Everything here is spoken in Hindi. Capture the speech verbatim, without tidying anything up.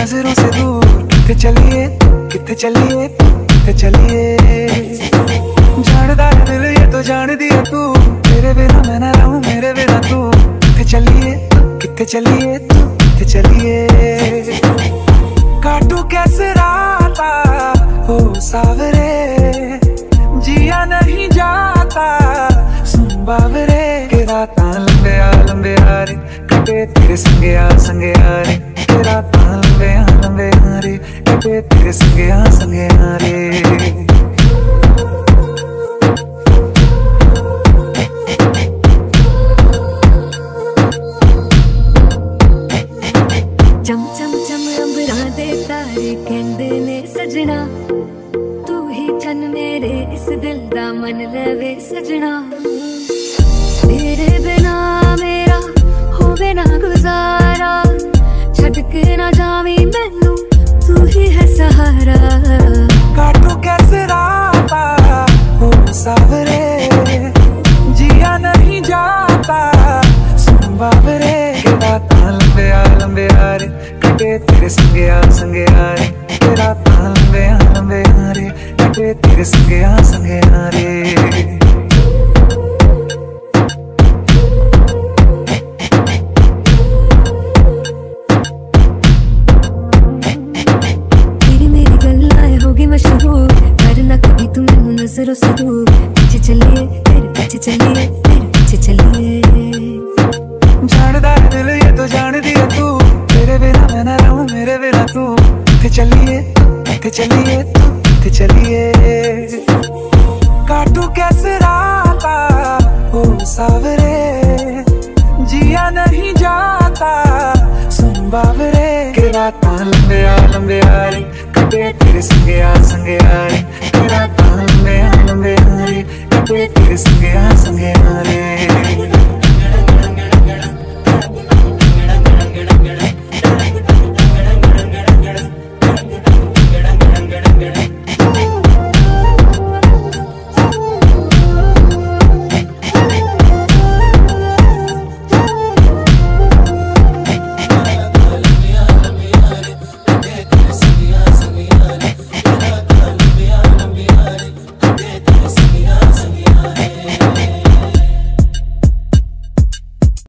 नजरों से दूर किथे चलिए किथे चलिए किथे चलिए। जानदा है दिल ये तो जान दिया तू, तेरे बिना मैं ना रहूं मेरे बिना तू। किथे चलिए किथे चलिए किथे चलिए। काटू कैसे राता हो सावरे, जिया नहीं जाता सुन बावरे। के रातां लंबे आ लंबे आ रे कटे तेरे संगे आ संगे आ रे। के रातां लंबे आ लंबे आ रे कटे तेरे संगे आ संगे आ रे। चम चम चम अंबरां दे तारे कहंदे ने सजना, तू ही चन मेरे इस दिल दा मन लवे सजना। तेरे बिना मेरा होवे ना गुजारा, छड़ के ना जावी मैनू तू ही है सहारा। काटू कैसे राता हो सावरे, जिया नहीं जाता सुन बावरे। के रातां लंबे आ लंबे आ रे कटे तेरे संगे आ संगे आ रे। के रातां लंबे आ लंबे आ रे कटे तेरे संगे आ संगे आ रे। मशहूर करना कभी तुम मैनू नजरों से दूर। पीछे चलिए तेरे पीछे चलिए तेरे पीछे चलिए। जानदा है दिल ये तो जान दिया तू, तेरे बिना मैं ना रहूं मेरे बिना तू। किथे चलिए किथे चलिए किथे चलिए। काटू कैसे राता हो सावरे, जिया नहीं जाता सुन बावरे। के रातां लंबे आ लंबे आ रे कटे तेरे संगे आ संगे आ रे। के रातां लंबे आ लंबे आ रे कटे तेरे संगे आ संगे आ रे।